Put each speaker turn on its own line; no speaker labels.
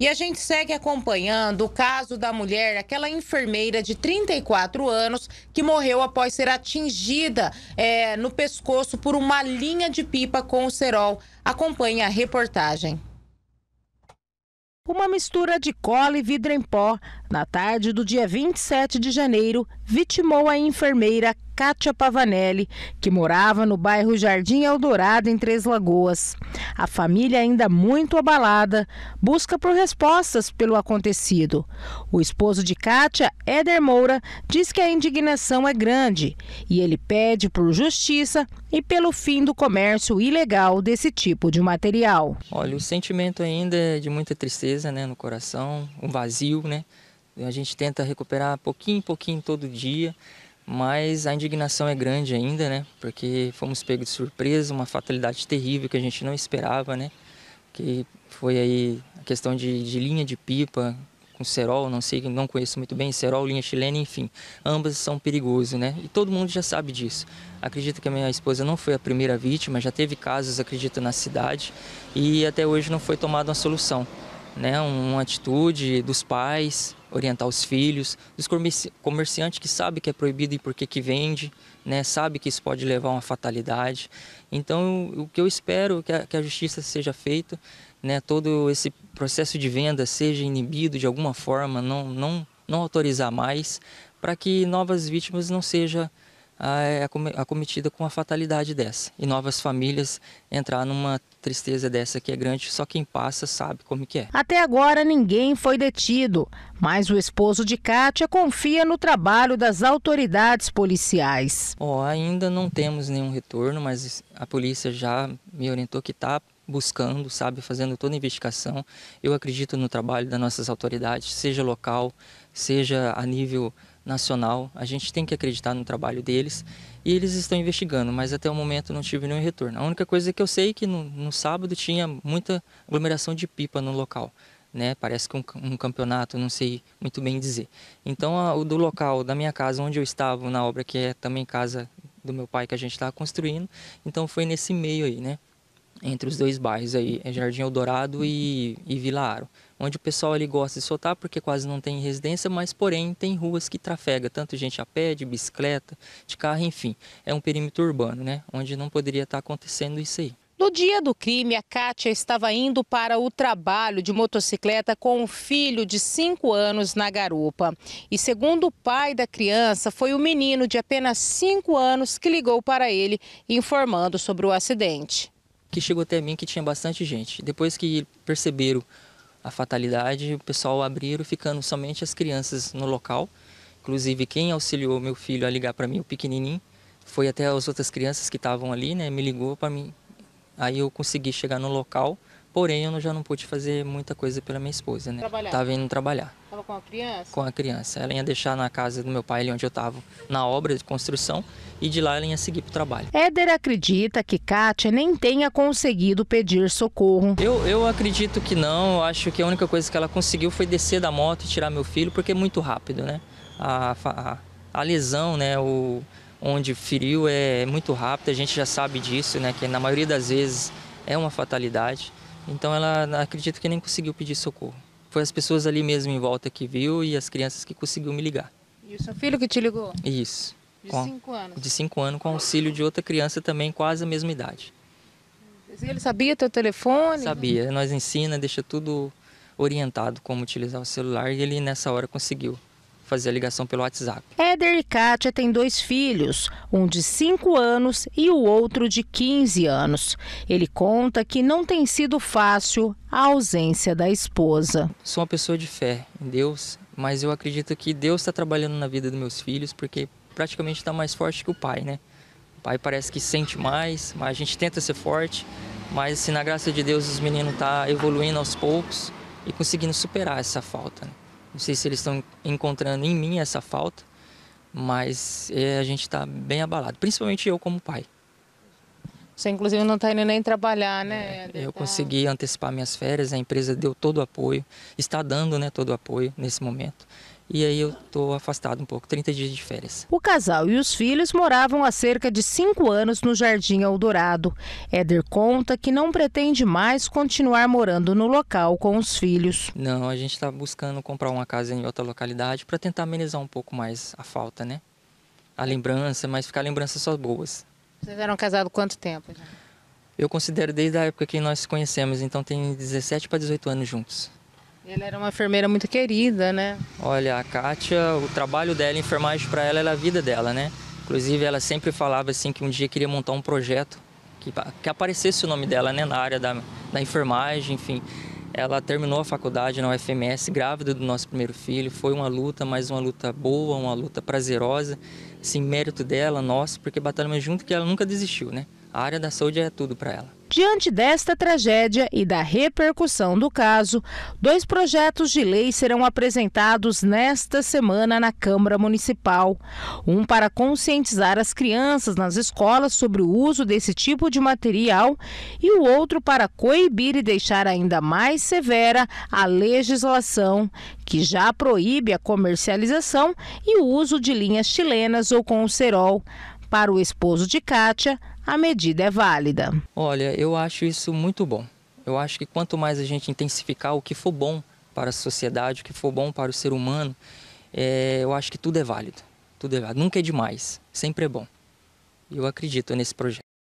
E a gente segue acompanhando o caso da mulher, aquela enfermeira de 34 anos que morreu após ser atingida no pescoço por uma linha de pipa com cerol. Acompanhe a reportagem.
Uma mistura de cola e vidro em pó, na tarde do dia 27 de janeiro, vitimou a enfermeira Kátia Pavanelli, que morava no bairro Jardim Eldorado, em Três Lagoas. A família, ainda muito abalada, busca por respostas pelo acontecido. O esposo de Kátia, Éder Moura, diz que a indignação é grande e ele pede por justiça e pelo fim do comércio ilegal desse tipo de material.
Olha, o sentimento ainda é de muita tristeza, né, no coração, um vazio, né? A gente tenta recuperar pouquinho em pouquinho todo dia, mas a indignação é grande ainda, né? Porque fomos pegos de surpresa, uma fatalidade terrível que a gente não esperava, né? Que foi aí a questão de linha de pipa com cerol, não conheço muito bem, cerol, linha chilena, enfim. Ambas são perigosas, né? E todo mundo já sabe disso. Acredito que a minha esposa não foi a primeira vítima, já teve casos, acredito, na cidade e até hoje não foi tomada uma solução, né? Uma atitude dos pais, orientar os filhos, dos comerciantes que sabem que é proibido e por que vende, né? Sabe que isso pode levar a uma fatalidade. Então, o que eu espero é que a justiça seja feita, né? Todo esse processo de venda seja inibido de alguma forma, não autorizar mais, para que novas vítimas não sejam acometida com uma fatalidade dessa e novas famílias entrar numa tristeza dessa que é grande, só quem passa sabe como que é.
Até agora ninguém foi detido, mas o esposo de Kátia confia no trabalho das autoridades policiais.
Ainda não temos nenhum retorno, mas a polícia já me orientou que está buscando, sabe, fazendo toda a investigação. Eu acredito no trabalho das nossas autoridades, seja local, seja a nível nacional. A gente tem que acreditar no trabalho deles e eles estão investigando, mas até o momento não tive nenhum retorno. A única coisa que eu sei é que no sábado tinha muita aglomeração de pipa no local, né? Parece que um campeonato, não sei muito bem dizer. Então, o do local da minha casa, onde eu estava na obra, que é também casa do meu pai que a gente estava construindo, então foi nesse meio aí, né? Entre os dois bairros aí, é Jardim Eldorado e Vila Aro, onde o pessoal ali gosta de soltar porque quase não tem residência, mas porém tem ruas que trafega, tanto gente a pé, de bicicleta, de carro, enfim. É um perímetro urbano, né, onde não poderia estar acontecendo isso aí.
No dia do crime, a Kátia estava indo para o trabalho de motocicleta com um filho de 5 anos na garupa. E segundo o pai da criança, foi o menino de apenas 5 anos que ligou para ele, informando sobre o acidente.
Que chegou até mim que tinha bastante gente. Depois que perceberam a fatalidade, o pessoal abriram, ficando somente as crianças no local. Inclusive, quem auxiliou meu filho a ligar para mim, o pequenininho, foi até as outras crianças que estavam ali, né? Me ligou para mim. Aí eu consegui chegar no local, porém eu já não pude fazer muita coisa pela minha esposa, né? Estava indo trabalhar.
Estava com a criança?
Com a criança. Ela ia deixar na casa do meu pai, ali onde eu estava, na obra de construção, e de lá ela ia seguir para o trabalho.
Éder acredita que Kátia nem tenha conseguido pedir socorro.
Eu acredito que não, eu acho que a única coisa que ela conseguiu foi descer da moto e tirar meu filho, porque é muito rápido, né? A lesão, né, onde feriu é muito rápido, a gente já sabe disso, né, que na maioria das vezes é uma fatalidade. Então ela acredita que nem conseguiu pedir socorro. Foi as pessoas ali mesmo em volta que viu e as crianças que conseguiu me ligar.
E o seu filho que te ligou?
Isso.
De 5 anos?
De 5 anos, com auxílio de outra criança também, quase a mesma idade.
Ele sabia teu telefone?
Sabia. Nós ensina, deixa tudo orientado como utilizar o celular e ele nessa hora conseguiu fazer a ligação pelo WhatsApp.
Éder e Kátia têm 2 filhos, um de 5 anos e o outro de 15 anos. Ele conta que não tem sido fácil a ausência da esposa.
Sou uma pessoa de fé em Deus, mas eu acredito que Deus está trabalhando na vida dos meus filhos, porque praticamente está mais forte que o pai, né? O pai parece que sente mais, mas a gente tenta ser forte, mas se na graça de Deus os meninos estão evoluindo aos poucos e conseguindo superar essa falta, né? Não sei se eles estão encontrando em mim essa falta, mas a gente está bem abalado, principalmente eu como pai.
Você inclusive não está indo nem trabalhar, né?
Eu consegui antecipar minhas férias, a empresa deu todo o apoio, está dando, né, todo o apoio nesse momento. e aí eu estou afastado um pouco, 30 dias de férias.
O casal e os filhos moravam há cerca de 5 anos no Jardim Eldorado. Éder conta que não pretende mais continuar morando no local com os filhos.
Não, a gente está buscando comprar uma casa em outra localidade para tentar amenizar um pouco mais a falta, né? A lembrança, mas ficar lembranças só boas.
Vocês eram casados quanto tempo?
Eu considero desde a época que nós nos conhecemos, então tem 17 para 18 anos juntos.
Ela era uma enfermeira muito querida, né?
Olha, a Kátia, o trabalho dela, a enfermagem para ela era a vida dela, né? Inclusive, ela sempre falava assim que um dia queria montar um projeto que aparecesse o nome dela, né, na área da enfermagem, enfim. Ela terminou a faculdade na UFMS, grávida do nosso primeiro filho. Foi uma luta, mas uma luta boa, uma luta prazerosa. Assim, mérito dela, nosso, porque batalhamos junto que ela nunca desistiu, né? A área da saúde é tudo para ela.
Diante desta tragédia e da repercussão do caso, 2 projetos de lei serão apresentados nesta semana na Câmara Municipal. Um para conscientizar as crianças nas escolas sobre o uso desse tipo de material e o outro para coibir e deixar ainda mais severa a legislação que já proíbe a comercialização e o uso de linhas chilenas ou com cerol. Para o esposo de Kátia, a medida é válida.
Olha, eu acho isso muito bom. Eu acho que quanto mais a gente intensificar o que for bom para a sociedade, o que for bom para o ser humano, eu acho que tudo é válido. Tudo é válido. Nunca é demais, sempre é bom. Eu acredito nesse projeto.